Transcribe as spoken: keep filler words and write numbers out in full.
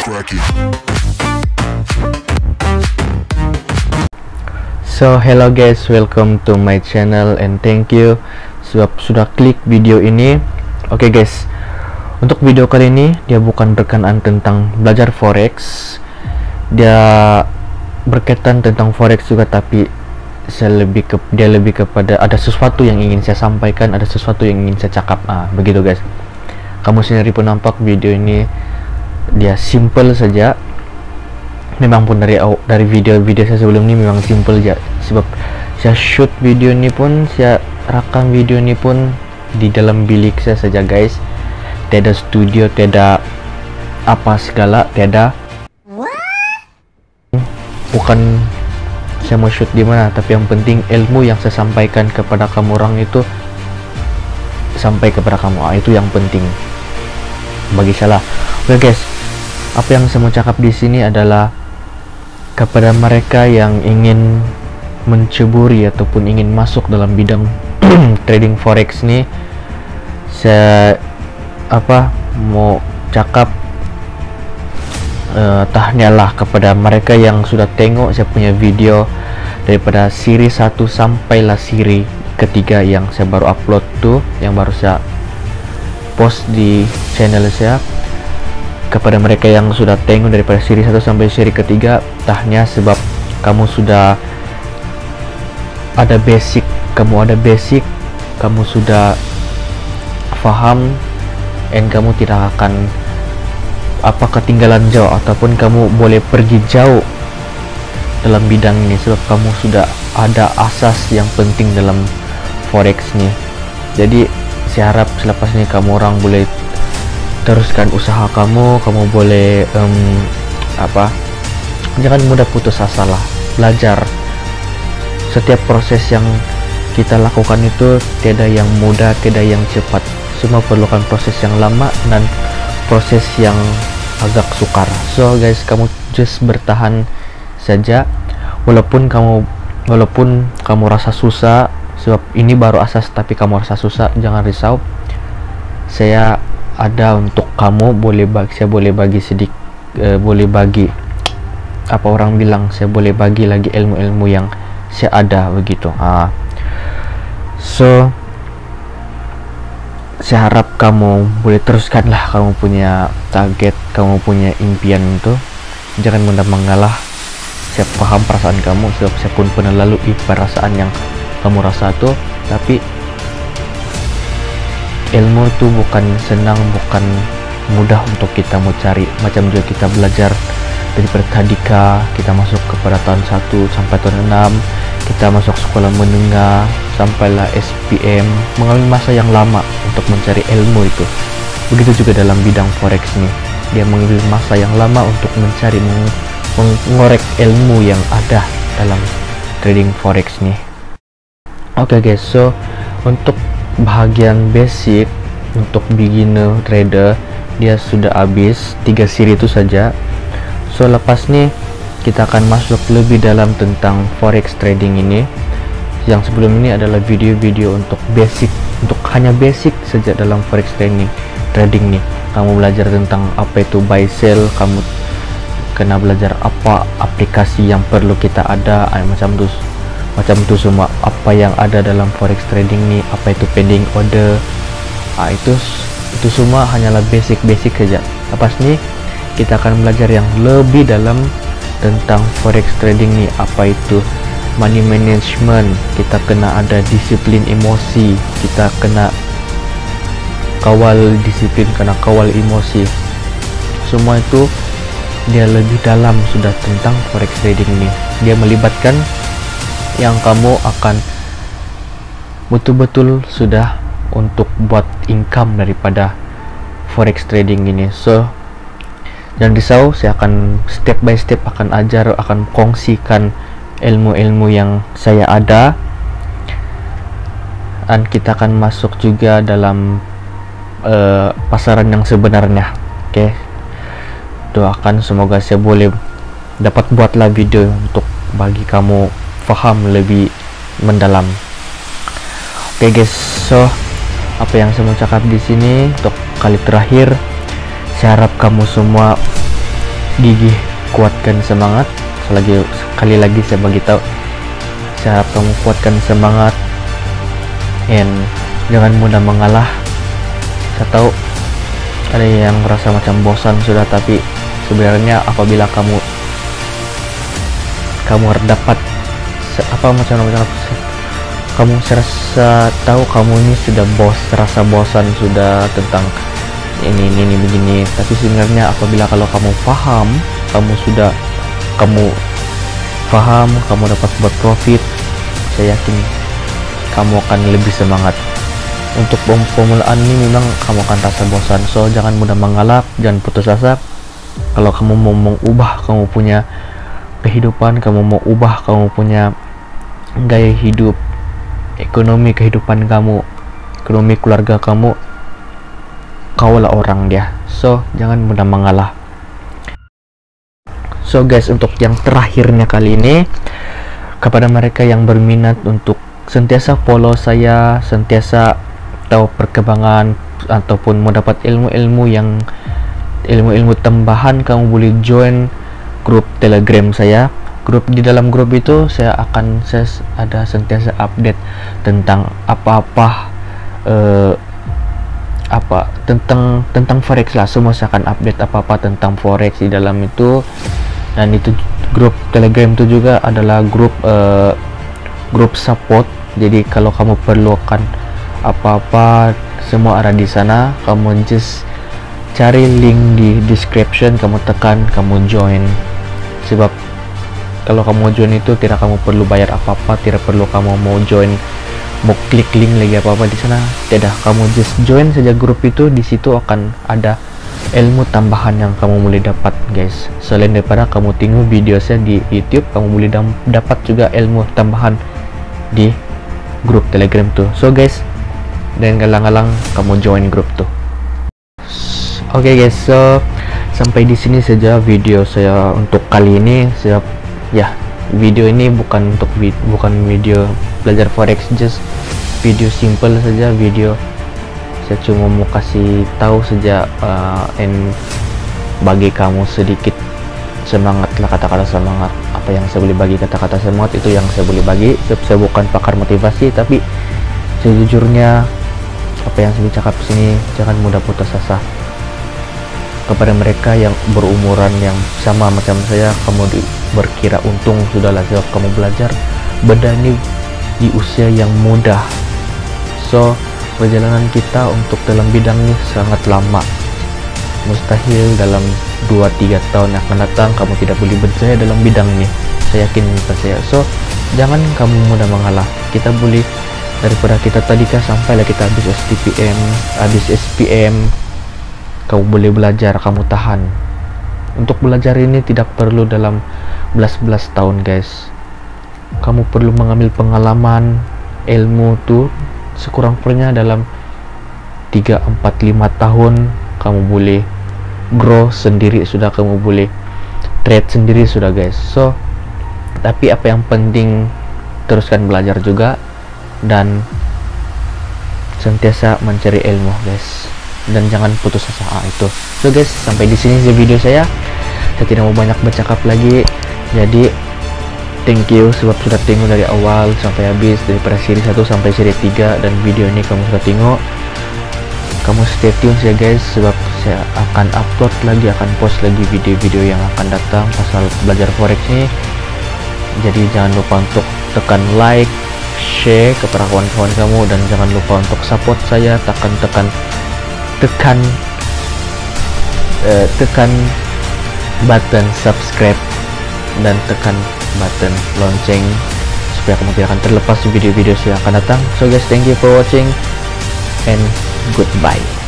cracking. So hello guys, welcome to my channel and thank you sebab sudah klik video ini. Oke okay guys, untuk video kali ini dia bukan berkenaan tentang belajar forex, dia berkaitan tentang forex juga, tapi saya lebih ke dia lebih kepada ada sesuatu yang ingin saya sampaikan, ada sesuatu yang ingin saya cakap. Ah begitu guys. Kamu sendiri pun nampak video ini dia simple saja. Memang pun dari dari video-video saya sebelum ini memang simple aja, sebab saya shoot video ini pun, saya rekam video ini pun di dalam bilik saya saja guys. Tidak studio, tidak apa segala, tidak. Bukan saya mau shoot di mana, tapi yang penting ilmu yang saya sampaikan kepada kamu orang itu sampai kepada kamu. Ah, itu yang penting bagi saya. Oke guys, apa yang saya mau cakap di sini adalah kepada mereka yang ingin menceburi ataupun ingin masuk dalam bidang trading forex nih, saya apa mau cakap uh, tahniahlah kepada mereka yang sudah tengok saya punya video daripada siri satu sampailah siri ketiga yang saya baru upload tuh, yang baru saya post di channel saya. Kepada mereka yang sudah tengok daripada seri satu sampai seri ketiga, tahniah sebab kamu sudah ada basic, kamu ada basic, kamu sudah faham, dan kamu tidak akan apa ketinggalan jauh ataupun kamu boleh pergi jauh dalam bidang ini sebab kamu sudah ada asas yang penting dalam forex nih. Jadi saya harap selepas ini kamu orang boleh teruskan usaha kamu, kamu boleh um, apa jangan mudah putus asa lah, belajar. Setiap proses yang kita lakukan itu tidak yang mudah, tidak yang cepat, semua perlukan proses yang lama dan proses yang agak sukar. So guys, kamu just bertahan saja walaupun kamu walaupun kamu rasa susah, sebab ini baru asas tapi kamu rasa susah, jangan risau. Saya ada untuk kamu, boleh bagi saya boleh bagi sedikit uh, boleh bagi apa orang bilang, saya boleh bagi lagi ilmu-ilmu yang saya ada begitu. Ah so saya harap kamu boleh teruskanlah kamu punya target, kamu punya impian itu, jangan mudah mengalah. Saya paham perasaan kamu sebab saya pun pernah lalui perasaan yang kamu rasa tuh, tapi ilmu itu bukan senang, bukan mudah untuk kita mau cari. Macam juga kita belajar daripada tadika, kita masuk kepada tahun satu sampai tahun enam, kita masuk sekolah menengah sampailah S P M, mengalami masa yang lama untuk mencari ilmu itu. Begitu juga dalam bidang forex nih, dia mengambil masa yang lama untuk mencari meng mengorek ilmu yang ada dalam trading forex nih. Oke okay guys, so untuk bahagian basic untuk beginner trader dia sudah habis tiga siri itu saja. So lepas nih kita akan masuk lebih dalam tentang forex trading ini. Yang sebelum ini adalah video-video untuk basic, untuk hanya basic saja dalam forex trading trading nih. Kamu belajar tentang apa itu buy sell, kamu kena belajar apa aplikasi yang perlu kita ada, ay, macam tuh macam itu semua apa yang ada dalam forex trading nih, apa itu pending order. Ah itu itu semua hanyalah basic-basic saja. Lepas nih kita akan belajar yang lebih dalam tentang forex trading nih, apa itu money management, kita kena ada disiplin emosi, kita kena kawal disiplin, kena kawal emosi. Semua itu dia lebih dalam sudah tentang forex trading nih. Dia melibatkan yang kamu akan betul-betul sudah untuk buat income daripada forex trading ini. So jangan risau, saya akan step by step akan ajar, akan kongsikan ilmu-ilmu yang saya ada, dan kita akan masuk juga dalam uh, pasaran yang sebenarnya. Oke okay? Doakan semoga saya boleh dapat buatlah video untuk bagi kamu paham lebih mendalam. Oke okay guys, so apa yang saya mau cakap di sini untuk kali terakhir, saya harap kamu semua gigih, kuatkan semangat. Selagi sekali lagi saya bagi tahu, saya harap kamu kuatkan semangat and jangan mudah mengalah. Saya tahu ada yang merasa macam bosan sudah, tapi sebenarnya apabila kamu kamu dapat apa macam macam kamu serasa tahu kamu ini sudah bos rasa bosan sudah tentang ini ini, ini begini, tapi sebenarnya apabila kalau kamu paham, kamu sudah kamu paham, kamu dapat buat profit, saya yakin kamu akan lebih semangat. Untuk pemulaan ini memang kamu akan rasa bosan, so jangan mudah mengalah, jangan putus asa. Kalau kamu mau mengubah kamu punya kehidupan, kamu mau ubah kamu punya gaya hidup, ekonomi kehidupan kamu, ekonomi keluarga kamu, kaulah orang dia. So jangan mudah mengalah. So guys, untuk yang terakhirnya kali ini, kepada mereka yang berminat untuk sentiasa follow saya, sentiasa tahu perkembangan ataupun mau dapat ilmu-ilmu yang ilmu-ilmu tambahan, kamu boleh join grup Telegram saya. Grup di dalam grup itu saya akan saya ada sentiasa update tentang apa-apa uh, apa tentang tentang forex lah. Semua saya akan update apa-apa tentang forex di dalam itu. Dan itu grup Telegram itu juga adalah grup uh, grup support. Jadi kalau kamu perlukan apa-apa, semua ada di sana. Kamu just cari link di description, kamu tekan, kamu join. Sebab kalau kamu join itu tidak kamu perlu bayar apa-apa, tidak perlu kamu mau join mau klik link lagi apa-apa di sana. Tidak, kamu just join saja grup itu. Di situ akan ada ilmu tambahan yang kamu boleh dapat guys. Selain daripada kamu tengok video saya di YouTube, kamu boleh dapat juga ilmu tambahan di grup Telegram tuh. So guys, dan galang-galang kamu join grup tuh. Oke okay guys, so sampai di sini saja video saya untuk kali ini. Saya ya, video ini bukan untuk vid bukan video belajar forex, just video simple saja. Video saya cuma mau kasih tahu saja uh, and bagi kamu sedikit semangat lah, kata-kata semangat. Apa yang saya boleh bagi, kata-kata semangat itu yang saya boleh bagi. Saya bukan pakar motivasi, tapi sejujurnya apa yang saya cakap sini, jangan mudah putus asa. Kepada mereka yang berumuran yang sama macam saya, kamu di, berkira untung sudahlah sebab kamu belajar benda ini di usia yang muda. So perjalanan kita untuk dalam bidang ini sangat lama. Mustahil dalam dua tiga tahun yang akan datang kamu tidak boleh berjaya dalam bidang ini. Saya yakin itu saya. So jangan kamu mudah mengalah. Kita boleh daripada kita tadi kan sampailah kita habis S T P M, habis S P M, kamu boleh belajar, kamu tahan. Untuk belajar ini tidak perlu dalam belas-belas tahun guys. Kamu perlu mengambil pengalaman, ilmu tuh sekurang-kurangnya dalam tiga, empat, lima tahun kamu boleh grow sendiri sudah, kamu boleh trade sendiri sudah guys. So tapi apa yang penting, teruskan belajar juga dan sentiasa mencari ilmu guys, dan jangan putus asa. Ah, itu. So guys, sampai di sini video saya. Saya tidak mau banyak bercakap lagi. Jadi thank you sebab sudah tengok dari awal sampai habis, daripada seri satu sampai seri tiga, dan video ini kamu sudah tengok. Kamu stay tune ya guys, sebab saya akan upload lagi, akan post lagi video-video yang akan datang pasal belajar forex ini. Jadi jangan lupa untuk tekan like, share kepada kawan-kawan kamu, dan jangan lupa untuk support saya. Tekan tekan tekan uh, tekan button subscribe dan tekan button lonceng supaya kamu tidak akan terlepas video-video yang akan datang. So guys, thank you for watching and goodbye.